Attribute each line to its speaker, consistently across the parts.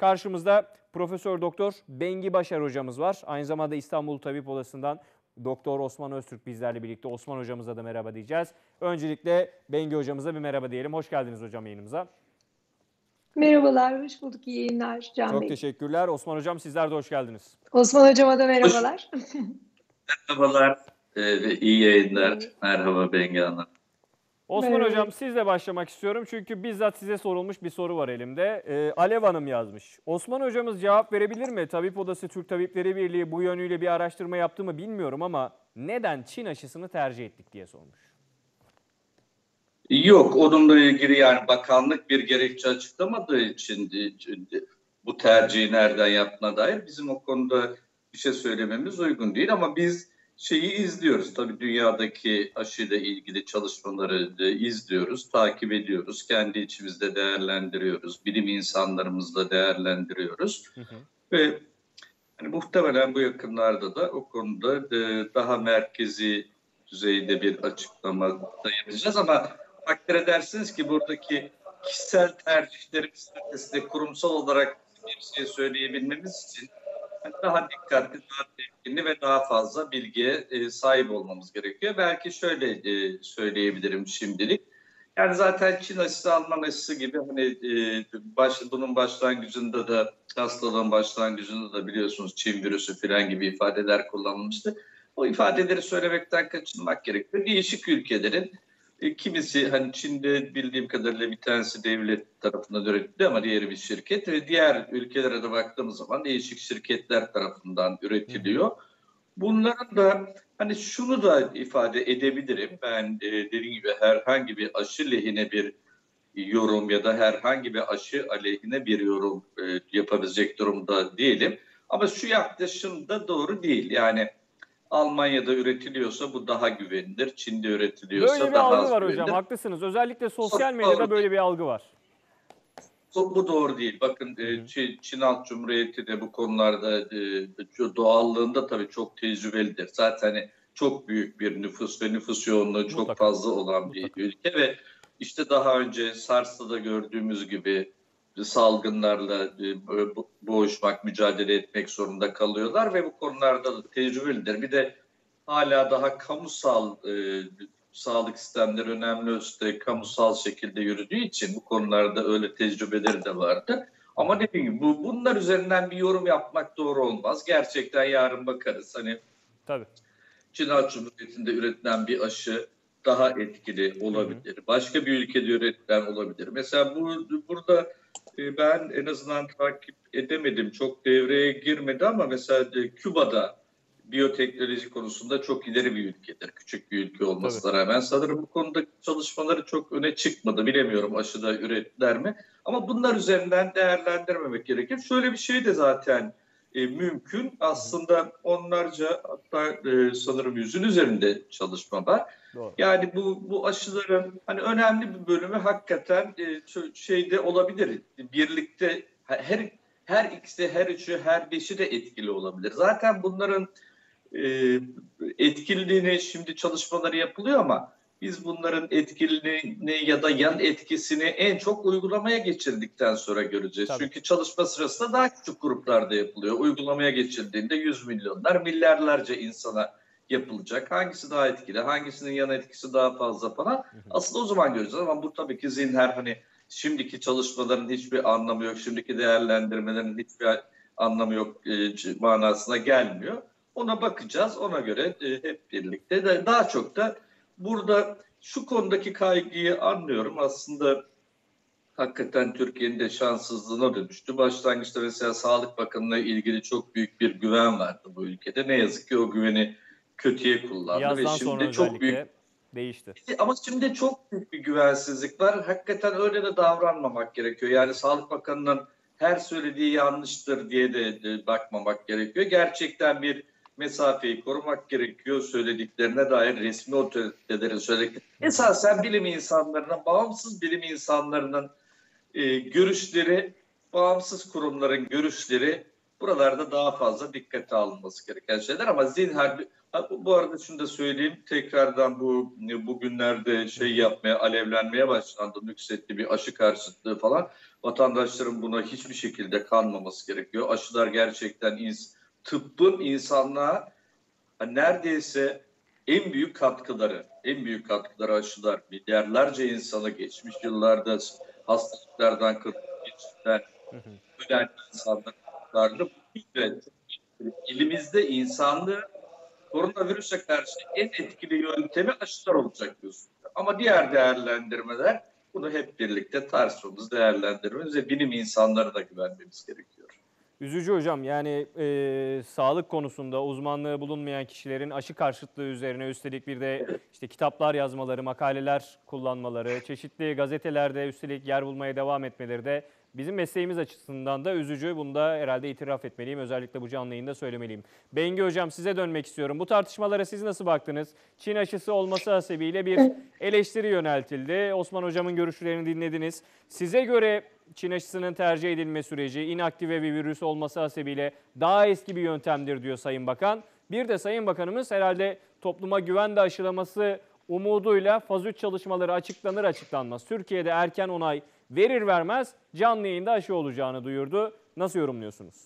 Speaker 1: Karşımızda Profesör Doktor Bengi Başar hocamız var. Aynı zamanda İstanbul Tabip Odası'ndan Doktor Osman Öztürk bizlerle birlikte. Osman hocamıza da merhaba diyeceğiz. Öncelikle Bengi hocamıza bir merhaba diyelim. Hoş geldiniz hocam yayınımıza.
Speaker 2: Merhabalar, hoş bulduk. İyi yayınlar Can
Speaker 1: Çok
Speaker 2: Bey.
Speaker 1: teşekkürler. Osman hocam sizler de hoş geldiniz.
Speaker 2: Osman hocama da merhabalar.
Speaker 3: Merhabalar ve iyi yayınlar. Merhaba Bengi Hanım.
Speaker 1: Osman hocam sizle başlamak istiyorum çünkü bizzat size sorulmuş bir soru var elimde. Alev Hanım yazmış. Osman hocamız cevap verebilir mi? Tabip Odası Türk Tabipleri Birliği bu yönüyle bir araştırma yaptı mı bilmiyorum ama neden Çin aşısını tercih ettik diye sormuş.
Speaker 3: Yok, onunla ilgili yani bakanlık bir gerekçe açıklamadığı için bu tercihi nereden yaptığına dair bizim o konuda bir şey söylememiz uygun değil ama biz şeyi izliyoruz. Tabii dünyadaki aşıyla ilgili çalışmaları izliyoruz, takip ediyoruz. Kendi içimizde değerlendiriyoruz. Bilim insanlarımızla değerlendiriyoruz. Ve hani muhtemelen bu yakınlarda da o konuda daha merkezi düzeyde bir açıklama da yapacağız ama takdir edersiniz ki buradaki kişisel tercihlerimiz ötesinde kurumsal olarak bir şey söyleyebilmemiz için daha dikkatli, daha temkinli ve daha fazla bilgiye sahip olmamız gerekiyor. Belki şöyle söyleyebilirim şimdilik. Yani zaten Çin aşısı, Alman aşısı gibi hani bunun başlangıcında da hastalığın başlangıcında da biliyorsunuz Çin virüsü falan gibi ifadeler kullanılmıştı. O ifadeleri söylemekten kaçınmak gerekiyor. Değişik ülkelerin kimisi hani Çin'de bildiğim kadarıyla bir tanesi devlet tarafından üretildi ama diğeri bir şirket ve diğer ülkelere de baktığımız zaman değişik şirketler tarafından üretiliyor. Bunların da hani şunu da ifade edebilirim. Ben dediğim gibi herhangi bir aşı lehine bir yorum ya da herhangi bir aşı aleyhine bir yorum yapabilecek durumda değilim. Ama şu yaklaşım da doğru değil. Yani Almanya'da üretiliyorsa bu daha güvenilir. Çin'de üretiliyorsa
Speaker 1: böyle bir
Speaker 3: daha
Speaker 1: algı
Speaker 3: az
Speaker 1: var
Speaker 3: güvenilir.
Speaker 1: hocam, haklısınız. Özellikle sosyal medyada böyle bir algı var.
Speaker 3: Bu doğru değil. Bakın Çin Halk Cumhuriyeti de bu konularda doğallığında tabii çok tecrübelidir. Zaten hani çok büyük bir nüfus ve nüfus yoğunluğu çok fazla olan bir ülke ve işte daha önce SARS'ta da gördüğümüz gibi salgınlarla boğuşmak, mücadele etmek zorunda kalıyorlar ve bu konularda da tecrübelidir. Bir de hala daha kamusal sağlık sistemleri önemli ölçüde kamusal şekilde yürüdüğü için bu konularda öyle tecrübeleri de vardı. Ama dediğim gibi bunlar üzerinden bir yorum yapmak doğru olmaz. Gerçekten yarın bakarız. Hani
Speaker 1: tabii.
Speaker 3: Çin Halk Cumhuriyeti'nde üretilen bir aşı daha etkili olabilir. Başka bir ülkede üretilen olabilir. Mesela burada ben en azından takip edemedim. Çok devreye girmedi ama mesela Küba'da biyoteknoloji konusunda çok ileri bir ülkedir. Küçük bir ülke olmasına rağmen. Sanırım bu konuda çalışmaları çok öne çıkmadı. Bilemiyorum aşıda ürettiler mi. Ama bunlar üzerinden değerlendirmemek gerekir. Şöyle bir şey de zaten mümkün. Aslında onlarca hatta sanırım 100'ün üzerinde çalışma var.
Speaker 1: Doğru.
Speaker 3: Yani bu aşıların hani önemli bir bölümü hakikaten şeyde olabilir. Birlikte her ikisi, her üçü, her beşi de etkili olabilir. Zaten bunların etkililiğini şimdi çalışmaları yapılıyor ama biz bunların etkililiğini ya da yan etkisini en çok uygulamaya geçirdikten sonra göreceğiz.
Speaker 1: Tabii.
Speaker 3: Çünkü çalışma sırasında daha küçük gruplarda yapılıyor. Uygulamaya geçildiğinde 100 milyonlar, milyarlarca insana yapılacak. Hangisi daha etkili, hangisinin yan etkisi daha fazla falan. Aslında o zaman göreceğiz ama bu tabii ki zihinler hani şimdiki çalışmaların hiçbir anlamı yok, şimdiki değerlendirmelerin hiçbir anlamı yok manasına gelmiyor. Ona bakacağız. Ona göre hep birlikte de daha çok da burada şu konudaki kaygıyı anlıyorum. Aslında hakikaten Türkiye'nin de şanssızlığına dönüştü. Başlangıçta mesela Sağlık Bakanı'na ilgili çok büyük bir güven vardı bu ülkede. Ne yazık ki o güveni kötüye kullandı.
Speaker 1: Yazdan
Speaker 3: ve şimdi
Speaker 1: sonra
Speaker 3: çok büyük
Speaker 1: değişti.
Speaker 3: Ama şimdi çok büyük bir güvensizlik var. Hakikaten öyle de davranmamak gerekiyor. Yani Sağlık Bakanı'nın her söylediği yanlıştır diye de bakmamak gerekiyor. Gerçekten bir mesafeyi korumak gerekiyor. Söylediklerine dair resmi otoritelerin söyledikleri. Esasen bilim insanlarının, bağımsız bilim insanlarının görüşleri, bağımsız kurumların görüşleri Buralarda daha fazla dikkate alınması gereken şeyler ama zinhar bu arada şunu da söyleyeyim tekrardan bugünlerde yapmaya alevlenmeye başlandı nüksetti bir aşı karşıtlığı falan vatandaşların buna hiçbir şekilde kanmaması gerekiyor. Aşılar gerçekten tıbbın insanlığa neredeyse en büyük katkıları aşılar. Milyarlarca insanı geçmiş yıllarda hastalıklardan geçiren ölen insanlar kurtardı. Elimizde insanlığı koronavirüse karşı en etkili yöntemi aşılar olacak diyorsun. Ama diğer değerlendirmeler bunu hep birlikte tartışmamız, değerlendirmemiz ve bilim insanlarına güvenmemiz gerekiyor.
Speaker 1: Üzücü hocam, yani sağlık konusunda uzmanlığı bulunmayan kişilerin aşı karşıtlığı üzerine üstelik bir de işte kitaplar yazmaları, makaleler kullanmaları, çeşitli gazetelerde üstelik yer bulmaya devam etmeleri de bizim mesleğimiz açısından da üzücü. Bunu da herhalde itiraf etmeliyim. Özellikle bu canlı yayında söylemeliyim. Bengi hocam, size dönmek istiyorum. Bu tartışmalara siz nasıl baktınız? Çin aşısı olması hasebiyle bir eleştiri yöneltildi. Osman hocamın görüşlerini dinlediniz. Size göre Çin aşısının tercih edilme süreci inaktive bir virüs olması hasebiyle daha eski bir yöntemdir diyor Sayın Bakan. Bir de Sayın Bakanımız herhalde topluma güven de aşılaması umuduyla faz 3 çalışmaları açıklanır açıklanmaz Türkiye'de erken onay verir vermez canlı yayında aşı olacağını duyurdu. Nasıl yorumluyorsunuz?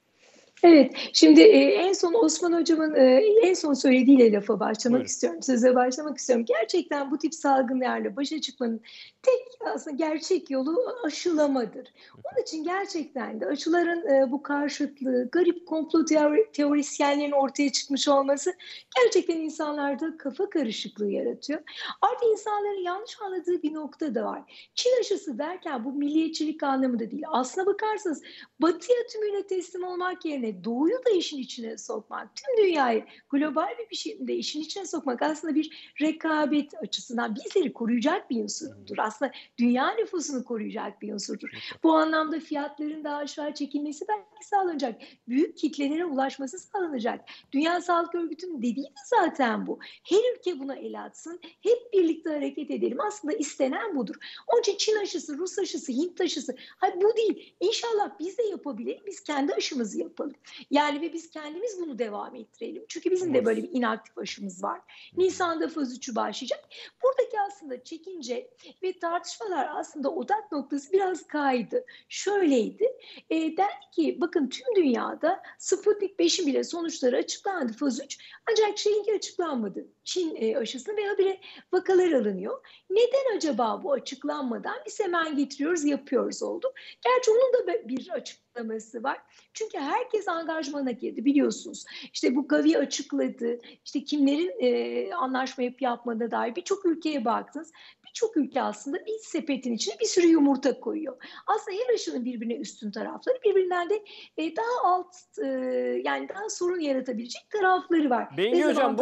Speaker 2: Evet, şimdi en son Osman Hocam'ın en son söylediğiyle lafa başlamak istiyorum, söze başlamak istiyorum. Gerçekten bu tip salgınlarla başa çıkmanın tek aslında gerçek yolu aşılamadır. Onun için gerçekten de aşıların bu karşıtlığı, garip komplo teorisyenlerin ortaya çıkmış olması gerçekten insanlarda kafa karışıklığı yaratıyor. Artık insanların yanlış anladığı bir nokta da var. Çin aşısı derken bu milliyetçilik anlamında değil. Aslına bakarsanız Batı'ya tümüyle teslim olmak yerine Doğu'yu da işin içine sokmak, tüm dünyayı global bir biçimde işin içine sokmak aslında bir rekabet açısından bizleri koruyacak bir unsurdur. Aslında dünya nüfusunu koruyacak bir unsurdur. Bu anlamda fiyatların daha aşağı çekilmesi belki sağlanacak. Büyük kitlelere ulaşması sağlanacak. Dünya Sağlık Örgütü'nün dediği de zaten bu. Her ülke buna el atsın, hep birlikte hareket edelim. Aslında istenen budur. Onun için Çin aşısı, Rus aşısı, Hint aşısı, hayır bu değil. İnşallah biz de yapabiliriz. Biz kendi aşımızı yapalım. Yani ve biz kendimiz bunu devam ettirelim. Çünkü bizim de böyle bir inaktif aşımız var. Nisan'da faz 3'ü başlayacak. Buradaki aslında çekince ve tartışmalar aslında odak noktası biraz kaydı. Şöyleydi. Dendi ki bakın tüm dünyada Sputnik 5'in bile sonuçları açıklandı faz 3. Ancak şeyinki açıklanmadı. Çin aşısının ve habire vakalar alınıyor. Neden acaba bu açıklanmadan biz hemen getiriyoruz, yapıyoruz oldu. Gerçi onun da bir açıklaması var. Çünkü herkes angajmana girdi biliyorsunuz. İşte bu Gavi açıkladı. İşte kimlerin anlaşma yapmadığına dair birçok ülkeye baktınız. Birçok ülke aslında bir sepetin içine bir sürü yumurta koyuyor. Aslında her aşının birbirine üstün tarafları, birbirinden de daha alt yani daha sorun yaratabilecek tarafları var.
Speaker 1: Bengi hocam,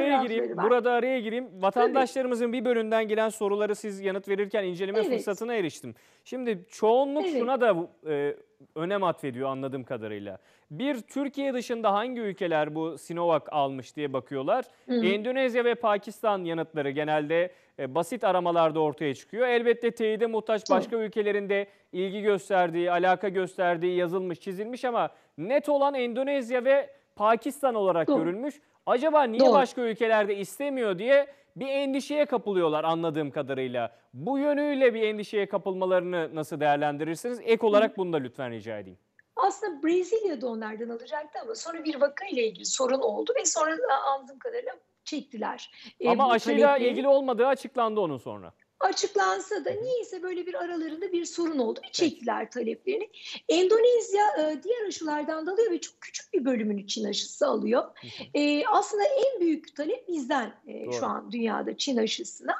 Speaker 1: burada araya gireyim. Vatandaşlarımızın bir bölümünden gelen soruları siz yanıt verirken inceleme fırsatına eriştim. Şimdi çoğunluk şuna da önem atfediyor anladığım kadarıyla. Bir, Türkiye dışında hangi ülkeler bu Sinovac almış diye bakıyorlar. Endonezya ve Pakistan yanıtları genelde basit aramalarda ortaya çıkıyor. Elbette teyide muhtaç başka ülkelerin de ilgi gösterdiği, alaka gösterdiği yazılmış, çizilmiş ama net olan Endonezya ve Pakistan olarak görülmüş. Acaba niye başka ülkelerde istemiyor diye bir endişeye kapılıyorlar anladığım kadarıyla. Bu yönüyle bir endişeye kapılmalarını nasıl değerlendirirsiniz? Ek olarak bunu da lütfen rica edeyim.
Speaker 2: Aslında Brezilya'da onlardan alacaktı ama sonra bir vakayla ilgili sorun oldu ve sonra anladığım kadarıyla çektiler.
Speaker 1: Ama aşıyla ilgili olmadığı açıklandı onun sonra.
Speaker 2: Açıklansa da niyeyse böyle bir aralarında bir sorun oldu ve çektiler taleplerini. Endonezya diğer aşılardan da alıyor ve çok küçük bir bölümünü Çin aşısı alıyor. Aslında en büyük talep bizden şu an dünyada Çin aşısına.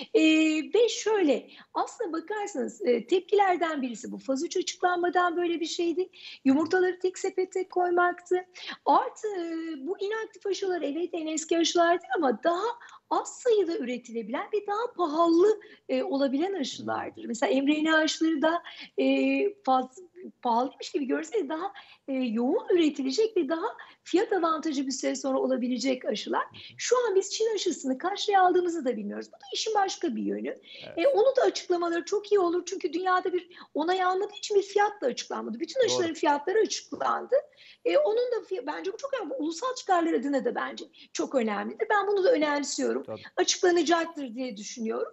Speaker 2: Ve şöyle aslına bakarsanız tepkilerden birisi bu faz 3 açıklanmadan böyle bir şeydi. Yumurtaları tek sepete koymaktı. Artı bu inaktif aşılar evet en eski aşılar değil ama daha az sayıda üretilebilen ve daha pahalı olabilen aşılardır. Mesela mRNA aşıları da pahalıymış gibi görse daha yoğun üretilecek ve daha fiyat avantajı bir süre sonra olabilecek aşılar. Şu an biz Çin aşısını kaç liraya aldığımızı da bilmiyoruz. Bu da işin başka bir yönü.
Speaker 1: Evet.
Speaker 2: Onu da açıklamaları çok iyi olur. Çünkü dünyada bir onay almadığı için bir fiyat da açıklanmadı. Bütün aşıların fiyatları açıklandı. Onun da bence bu çok önemli. Ulusal çıkarlar adına da bence çok önemlidir. Ben bunu da önemsiyorum.
Speaker 1: Tabii.
Speaker 2: Açıklanacaktır diye düşünüyorum.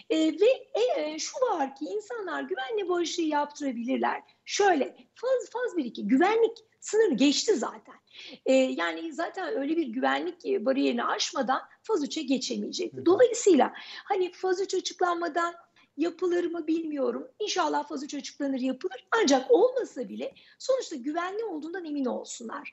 Speaker 2: Şu var ki insanlar güvenli bu aşıyı yaptırabilirler. Şöyle faz 1-2 güvenlik sınırı geçti zaten. Yani zaten öyle bir güvenlik bariyerini aşmadan faz 3'e geçemeyecekti. Dolayısıyla hani faz 3 açıklanmadan yapılır mı bilmiyorum. İnşallah faz 3 açıklanır, yapılır. Ancak olmasa bile sonuçta güvenli olduğundan emin olsunlar.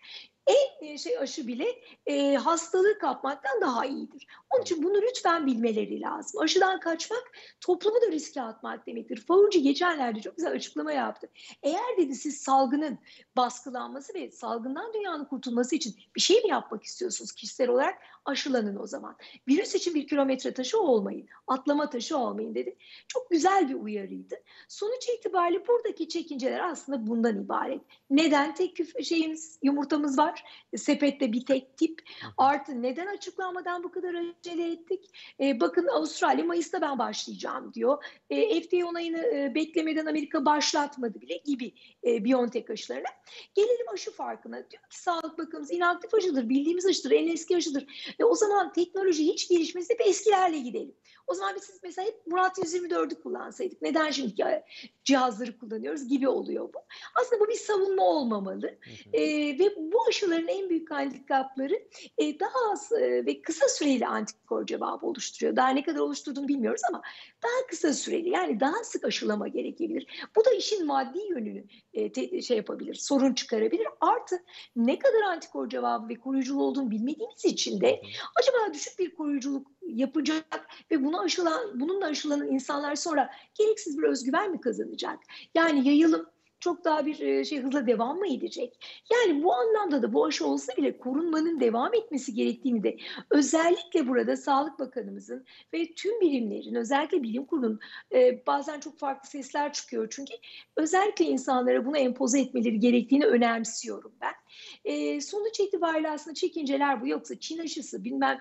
Speaker 2: Aşı bile hastalığı kapmaktan daha iyidir. Onun için bunu lütfen bilmeleri lazım. Aşıdan kaçmak toplumu da riske atmak demektir. Fauci geçenlerde çok güzel açıklama yaptı. Eğer dedi siz salgının baskılanması ve salgından dünyanın kurtulması için bir şey mi yapmak istiyorsunuz kişisel olarak? Aşılanın o zaman. Virüs için bir kilometre taşı olmayın. Atlama taşı olmayın dedi. Çok güzel bir uyarıydı. Sonuç itibariyle buradaki çekinceler aslında bundan ibaret. Neden tek yumurtamız var? Sepette bir tek tip. Artı neden açıklanmadan bu kadar acele ettik? Bakın Avustralya Mayıs'ta ben başlayacağım diyor. FDA onayını beklemeden Amerika başlatmadı bile gibi BioNTech aşılarına. Gelelim aşı farkına. Diyor ki Sağlık Bakanımız inaktif aşıdır, bildiğimiz aşıdır, en eski aşıdır. O zaman teknoloji hiç gelişmesi hep eskilerle gidelim. O zaman biz mesela hep Murat 124'ü kullansaydık. Neden şimdi cihazları kullanıyoruz gibi oluyor bu. Aslında bu bir savunma olmamalı. Ve bu aşıların en büyük handikapları daha az ve kısa süreli antikor cevabı oluşturuyor. Daha ne kadar oluşturduğunu bilmiyoruz ama daha kısa süreli, yani daha sık aşılama gerekebilir. Bu da işin maddi yönünü yapabilir, sorun çıkarabilir. Artı ne kadar antikor cevabı ve koruyuculuğu olduğunu bilmediğimiz için de acaba düşük bir koruyuculuk yapacak ve bununla aşılanan insanlar sonra gereksiz bir özgüven mi kazanacak? Yani yayılım çok daha bir hızla devam mı edecek? Yani bu anlamda da bu aşı olsa bile korunmanın devam etmesi gerektiğini de özellikle burada Sağlık Bakanımızın ve tüm bilimlerin, özellikle bilim kurulunun bazen çok farklı sesler çıkıyor çünkü özellikle insanlara bunu empoze etmeleri gerektiğini önemsiyorum ben. Sonuç itibariyle aslında çekinceler bu, yoksa Çin aşısı bilmem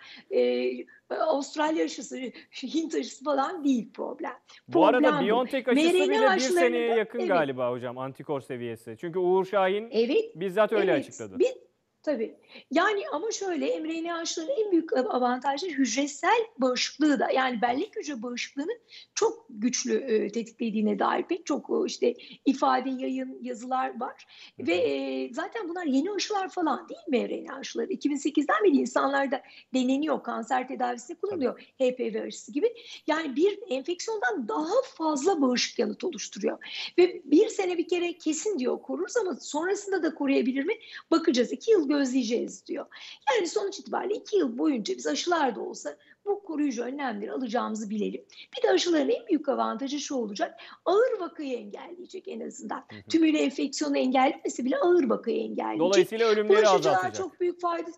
Speaker 2: Avustralya aşısı, Hint aşısı falan değil problem.
Speaker 1: Bu arada
Speaker 2: Problem
Speaker 1: BioNTech
Speaker 2: bu.
Speaker 1: aşısı
Speaker 2: mRNA
Speaker 1: bile bir
Speaker 2: aşılarını
Speaker 1: seneye
Speaker 2: da-
Speaker 1: yakın
Speaker 2: evet.
Speaker 1: galiba hocam antikor seviyesi. Çünkü Uğur Şahin
Speaker 2: Evet,
Speaker 1: bizzat öyle
Speaker 2: evet.
Speaker 1: açıkladı.
Speaker 2: Tabii. Yani ama şöyle, mRNA aşılarının en büyük avantajı hücresel bağışıklığı da, yani bellek hücre bağışıklığını çok güçlü tetiklediğine dair pek çok işte ifade, yayın, yazılar var. Ve zaten bunlar yeni aşılar falan değil mi, mRNA aşıları? 2008'den beri insanlarda deneniyor, kanser tedavisinde kullanılıyor. HPV aşısı gibi. Yani bir enfeksiyondan daha fazla bağışık yanıt oluşturuyor. Ve bir sene bir kere kesin diyor koruruz ama sonrasında da koruyabilir mi? Bakacağız. 2 yıl gözleyeceğiz diyor. Yani sonuç itibariyle 2 yıl boyunca biz aşılar da olsa bu koruyucu önlemleri alacağımızı bilelim. Bir de aşıların en büyük avantajı şu olacak: ağır vakayı engelleyecek en azından. Tümüyle enfeksiyonu engellemese bile ağır vakayı engelleyecek.
Speaker 1: Dolayısıyla ölümleri
Speaker 2: Bulaşıcılar
Speaker 1: azaltacak.
Speaker 2: çok büyük faydası.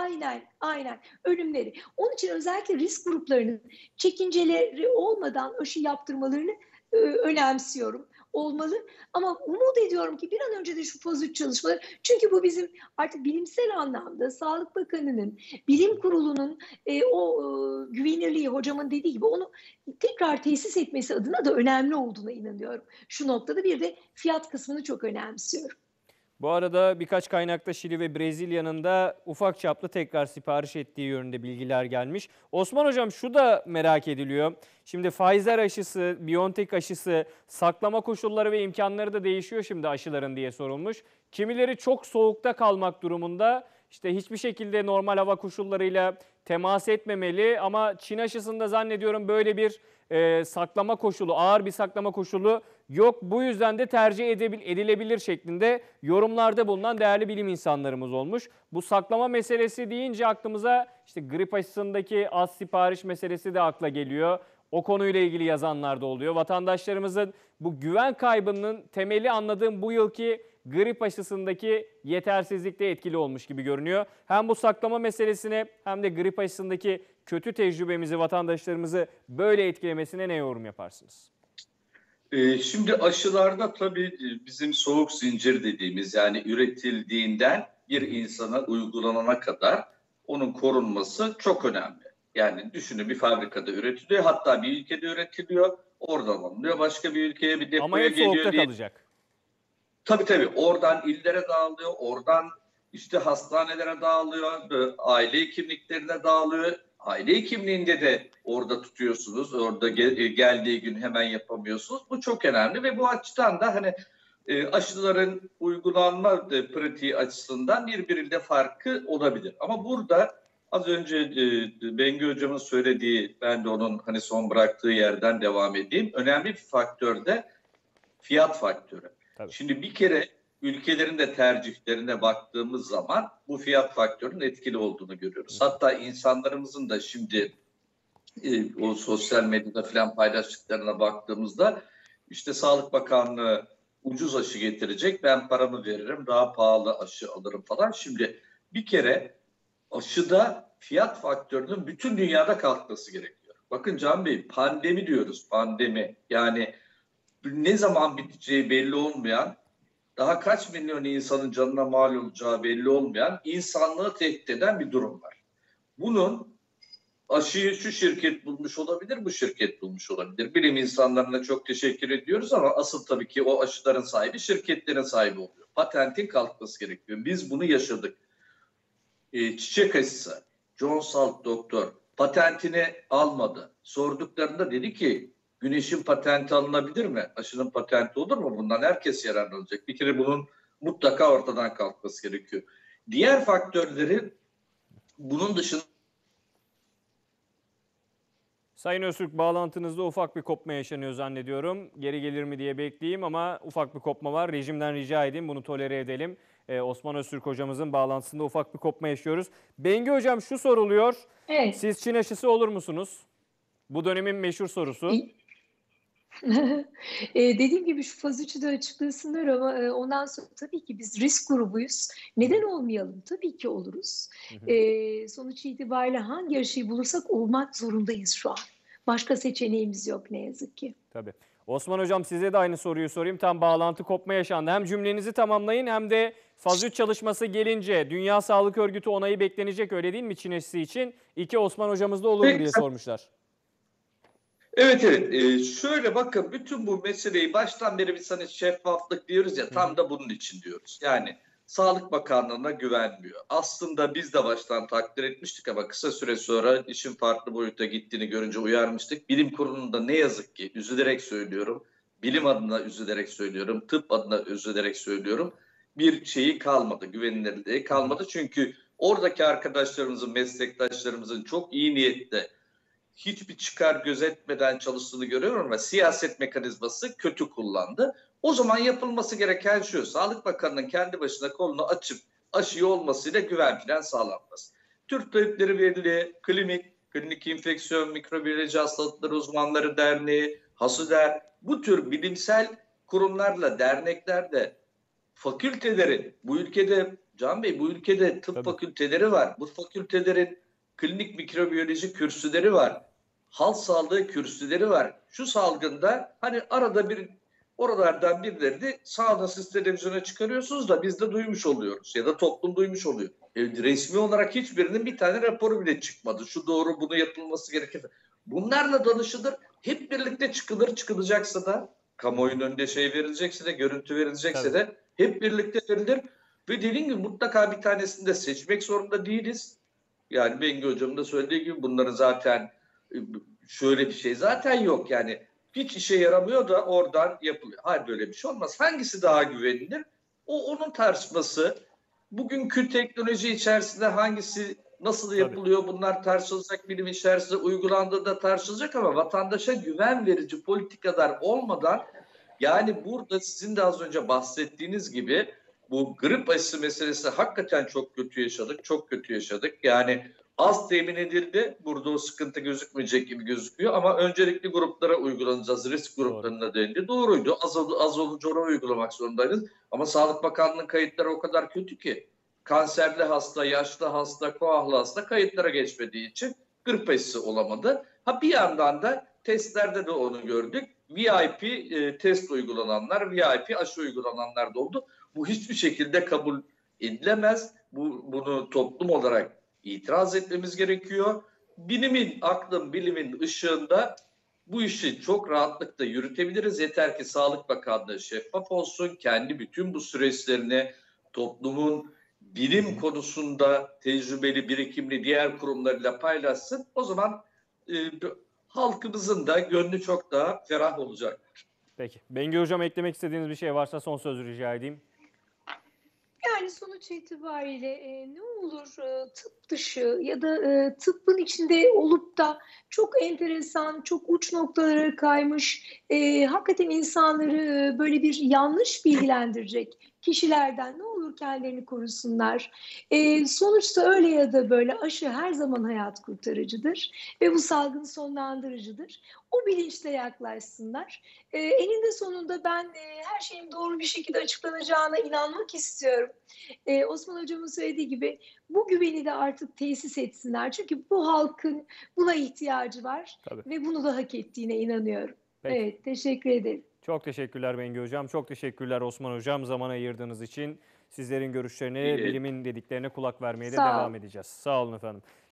Speaker 2: Aynen ölümleri. Onun için özellikle risk gruplarının çekinceleri olmadan aşı yaptırmalarını önemsiyorum. Olmalı ama umut ediyorum ki bir an önce de şu faz 3 çalışmaları, çünkü bu bizim artık bilimsel anlamda Sağlık Bakanı'nın, bilim kurulunun güvenirliği, hocamın dediği gibi, onu tekrar tesis etmesi adına da önemli olduğuna inanıyorum. Şu noktada bir de fiyat kısmını çok önemsiyorum.
Speaker 1: Bu arada birkaç kaynakta Şili ve Brezilya'nın da ufak çaplı tekrar sipariş ettiği yönünde bilgiler gelmiş. Osman Hocam, şu da merak ediliyor. Şimdi Pfizer aşısı, BioNTech aşısı, saklama koşulları ve imkanları da değişiyor şimdi aşıların diye sorulmuş. Kimileri çok soğukta kalmak durumunda, işte hiçbir şekilde normal hava koşullarıyla temas etmemeli, ama Çin aşısında zannediyorum böyle bir saklama koşulu, ağır bir saklama koşulu yok. Bu yüzden de tercih edilebilir şeklinde yorumlarda bulunan değerli bilim insanlarımız olmuş. Bu saklama meselesi deyince aklımıza işte grip aşısındaki az sipariş meselesi de akla geliyor. O konuyla ilgili yazanlar da oluyor. Vatandaşlarımızın bu güven kaybının temeli anladığım bu yılki grip aşısındaki yetersizlikte etkili olmuş gibi görünüyor. Hem bu saklama meselesine hem de grip aşısındaki kötü tecrübemizi, vatandaşlarımızı böyle etkilemesine ne yorum yaparsınız?
Speaker 3: Şimdi aşılarda tabii bizim soğuk zincir dediğimiz, yani üretildiğinden bir insana uygulanana kadar onun korunması çok önemli. Yani düşünün, bir fabrikada üretiliyor, hatta bir ülkede üretiliyor, oradan alınıyor, başka bir ülkeye, bir
Speaker 1: Ama
Speaker 3: depoya
Speaker 1: hep
Speaker 3: geliyor
Speaker 1: soğukta
Speaker 3: diye.
Speaker 1: kalacak.
Speaker 3: Tabii oradan illere dağılıyor, oradan işte hastanelere dağılıyor, aile hekimliklerine dağılıyor. Aile hekimliğinde de orada tutuyorsunuz, orada geldiği gün hemen yapamıyorsunuz. Bu çok önemli ve bu açıdan da hani aşıların uygulanma pratiği açısından birbiriyle farkı olabilir. Ama burada az önce Bengü Hocam'ın söylediği, ben de onun hani son bıraktığı yerden devam edeyim. Önemli bir faktör de fiyat faktörü.
Speaker 1: Tabii.
Speaker 3: Şimdi bir kere ülkelerin de tercihlerine baktığımız zaman bu fiyat faktörünün etkili olduğunu görüyoruz. Hatta insanlarımızın da şimdi o sosyal medyada falan paylaştıklarına baktığımızda işte Sağlık Bakanlığı ucuz aşı getirecek, ben paramı veririm, daha pahalı aşı alırım falan. Şimdi bir kere aşıda fiyat faktörünün bütün dünyada kalkması gerekiyor. Bakın Can Bey, pandemi diyoruz, pandemi. Yani ne zaman biteceği belli olmayan, daha kaç milyon insanın canına mal olacağı belli olmayan, insanlığı tehdit eden bir durum var. Bunun aşıyı şu şirket bulmuş olabilir, bu şirket bulmuş olabilir. Bilim insanlarına çok teşekkür ediyoruz ama asıl tabii ki o aşıların sahibi şirketlerin sahibi oluyor. Patentin kalkması gerekiyor. Biz bunu yaşadık. Çiçek aşısı, John Salt doktor patentini almadı. Sorduklarında dedi ki, güneşin patenti alınabilir mi? Aşının patenti olur mu? Bundan herkes yararlanacak. Bir kere bunun mutlaka ortadan kalkması gerekiyor. Diğer faktörleri bunun dışında.
Speaker 1: Sayın Öztürk, bağlantınızda ufak bir kopma yaşanıyor zannediyorum. Geri gelir mi diye bekleyeyim ama ufak bir kopma var. Rejimden rica edeyim, bunu tolere edelim. Osman Öztürk hocamızın bağlantısında ufak bir kopma yaşıyoruz. Bengü hocam, şu soruluyor.
Speaker 2: Evet.
Speaker 1: Siz Çin aşısı olur musunuz? Bu dönemin meşhur sorusu.
Speaker 2: Dediğim gibi şu faz 3'ü de açıklasınlar ama ondan sonra tabii ki biz risk grubuyuz. Neden olmayalım? Tabii ki oluruz. Sonuç itibariyle hangi aşıyı bulursak olmak zorundayız şu an. Başka seçeneğimiz yok ne yazık ki.
Speaker 1: Tabii. Osman hocam, size de aynı soruyu sorayım. Tam bağlantı kopma yaşandı. Hem cümlenizi tamamlayın hem de faz 3 çalışması gelince Dünya Sağlık Örgütü onayı beklenecek, öyle değil mi Çin aşısı için? Osman hocamız da olur mu diye sormuşlar.
Speaker 3: Evet. Şöyle bakın, bütün bu meseleyi baştan beri biz hani şeffaflık diyoruz ya, tam da bunun için diyoruz. Yani Sağlık Bakanlığı'na güvenmiyor. Aslında biz de baştan takdir etmiştik ama kısa süre sonra işin farklı boyuta gittiğini görünce uyarmıştık. Bilim kurulunda ne yazık ki, üzülerek söylüyorum, bilim adına üzülerek söylüyorum, tıp adına üzülerek söylüyorum, bir şeyi kalmadı, güvenilirliği kalmadı. Çünkü oradaki arkadaşlarımızın, meslektaşlarımızın çok iyi niyetle, hiçbir çıkar gözetmeden çalıştığını görüyorum ama siyaset mekanizması kötü kullandı. O zaman yapılması gereken şu: Sağlık Bakanı'nın kendi başına kolunu açıp aşı olmasıyla güven falan sağlanmaz. Türk Tabipleri Birliği, Klinik İnfeksiyon Mikrobiyoloji Hastalıkları Uzmanları Derneği, HASUDER, bu tür bilimsel kurumlarla, derneklerle fakültelerin, bu ülkede Can Bey, bu ülkede tıp fakülteleri var. Bu fakültelerin klinik mikrobiyoloji kürsüleri var. Halk sağlığı kürsüleri var. Şu salgında hani arada bir oralardan birileri de sağda siz televizyona çıkarıyorsunuz da biz de duymuş oluyoruz ya da toplum duymuş oluyor. Resmi olarak hiçbirinin bir tane raporu bile çıkmadı. Şu doğru, bunu yapılması gerekir. Bunlarla danışılır. Hep birlikte çıkılacaksa da, kamuoyunun önünde şey verilecekse de, görüntü verilecekse de hep birlikte verilir. Ve dediğim gibi mutlaka bir tanesini de seçmek zorunda değiliz. Yani Bengü Hocam'ın da söylediği gibi bunların zaten şöyle bir şey zaten yok. Yani hiç işe yaramıyor da oradan yapılıyor. Hayır, böyle bir şey olmaz. Hangisi daha güvenilir? O onun tartışması. Bugünkü teknoloji içerisinde hangisi nasıl yapılıyor, bunlar tartışılacak, bilim içerisinde uygulandığı da tartışılacak ama vatandaşa güven verici politikalar olmadan, yani burada sizin de az önce bahsettiğiniz gibi bu grip aşısı meselesi hakikaten çok kötü yaşadık, çok kötü yaşadık. Yani az temin edildi, burada o sıkıntı gözükmeyecek gibi gözüküyor ama öncelikli gruplara uygulanacağız, risk gruplarına denildi. Doğruydu, az olunca ona uygulamak zorundaydınız ama Sağlık Bakanlığı'nın kayıtları o kadar kötü ki, kanserli hasta, yaşlı hasta, koahlı hasta kayıtlara geçmediği için grip aşısı olamadı. Bir yandan da testlerde de onu gördük. VIP test uygulananlar, VIP aşı uygulananlar da oldu. Bu hiçbir şekilde kabul edilemez. Bunu toplum olarak itiraz etmemiz gerekiyor. Aklın, bilimin ışığında bu işi çok rahatlıkla yürütebiliriz. Yeter ki Sağlık Bakanlığı şeffaf olsun. Kendi bütün bu süreçlerini toplumun bilim konusunda tecrübeli, birikimli diğer kurumlarıyla paylaşsın. O zaman halkımızın da gönlü çok daha ferah olacak.
Speaker 1: Peki. Bengü Hocam, eklemek istediğiniz bir şey varsa son sözü rica edeyim.
Speaker 2: Yani sonuç itibariyle ne olur tıp dışı ya da tıbbın içinde olup da çok enteresan, çok uç noktalara kaymış, hakikaten insanları böyle bir yanlış bilgilendirecek kişilerden ne olur kendilerini korusunlar. Sonuçta öyle ya da böyle aşı her zaman hayat kurtarıcıdır ve bu salgını sonlandırıcıdır. O bilinçle yaklaşsınlar. Eninde sonunda ben her şeyin doğru bir şekilde açıklanacağına inanmak istiyorum. Osman Hocam'ın söylediği gibi bu güveni de artık tesis etsinler. Çünkü bu halkın buna ihtiyacı var.
Speaker 1: Tabii.
Speaker 2: Ve bunu da hak ettiğine inanıyorum.
Speaker 1: Peki.
Speaker 2: Evet, teşekkür ederim.
Speaker 1: Çok teşekkürler Bengü Hocam. Çok teşekkürler Osman Hocam. Zaman ayırdığınız için sizlerin görüşlerine, bilimin dediklerine kulak vermeye de
Speaker 2: Sağ
Speaker 1: devam
Speaker 2: olun.
Speaker 1: edeceğiz. Sağ olun efendim.